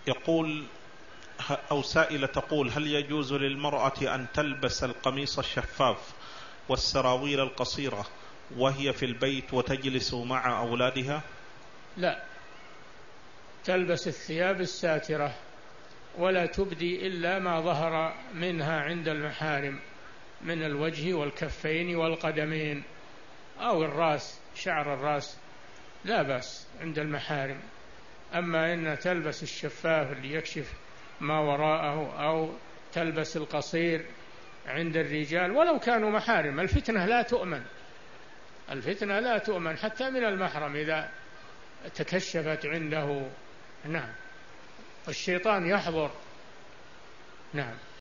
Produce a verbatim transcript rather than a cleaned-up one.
يقول أو سائلة تقول: هل يجوز للمرأة أن تلبس القميص الشفاف والسراويل القصيرة وهي في البيت وتجلس مع أولادها؟ لا، تلبس الثياب الساترة ولا تبدي إلا ما ظهر منها عند المحارم من الوجه والكفين والقدمين أو الرأس، شعر الرأس لا بأس عند المحارم. أما إن تلبس الشفاف اللي يكشف ما وراءه أو تلبس القصير عند الرجال ولو كانوا محارم، الفتنة لا تؤمن، الفتنة لا تؤمن حتى من المحرم إذا تكشفت عنده. نعم، الشيطان يحضر. نعم.